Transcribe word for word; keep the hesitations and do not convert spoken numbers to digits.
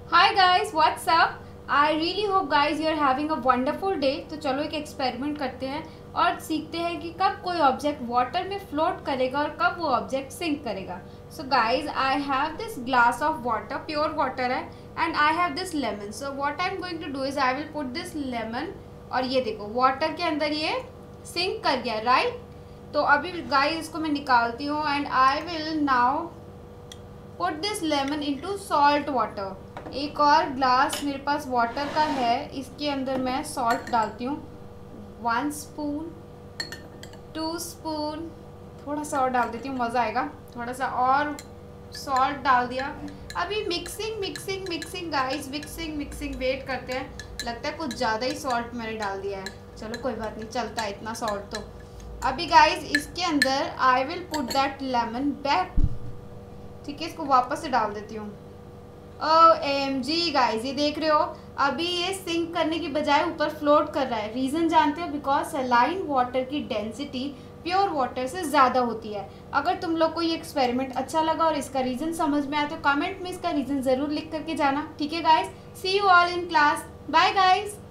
Hi guys, what's up. I really hope guys you are having a wonderful day. तो चलो एक experiment करते हैं और सीखते हैं कि कब कोई ऑब्जेक्ट वाटर में फ्लोट करेगा और कब वो ऑब्जेक्ट सिंक करेगा। So guys, I have this glass of water, pure water है, and I have this lemon. So what I am going to do is I will put this lemon, और ये देखो water के अंदर ये sink कर गया, राइट। तो अभी गाइस इसको मैं निकालती हूँ and I will now put this lemon into salt water. एक और ग्लास मेरे पास वाटर का है, इसके अंदर मैं सॉल्ट डालती हूँ। वन स्पून, टू स्पून, थोड़ा सा और डाल देती हूँ, मज़ा आएगा। थोड़ा सा और सॉल्ट डाल दिया। अभी mixing mixing mixing guys, mixing mixing wait करते हैं। लगता है कुछ ज़्यादा ही सॉल्ट मैंने डाल दिया है। चलो कोई बात नहीं, चलता है इतना सॉल्ट तो। अभी गाइस इसके अंदर I will put that lemon back. ठीक है, इसको वापस से डाल देती हूँ। ओ एम जी गाइज, ये देख रहे हो, अभी ये सिंक करने की बजाय ऊपर फ्लोट कर रहा है। रीज़न जानते हो? बिकॉज सलाइन वाटर की डेंसिटी प्योर वाटर से ज़्यादा होती है। अगर तुम लोग को ये एक्सपेरिमेंट अच्छा लगा और इसका रीज़न समझ में आया तो कमेंट में इसका रीज़न ज़रूर लिख करके जाना। ठीक है guys, see you all in class, bye guys.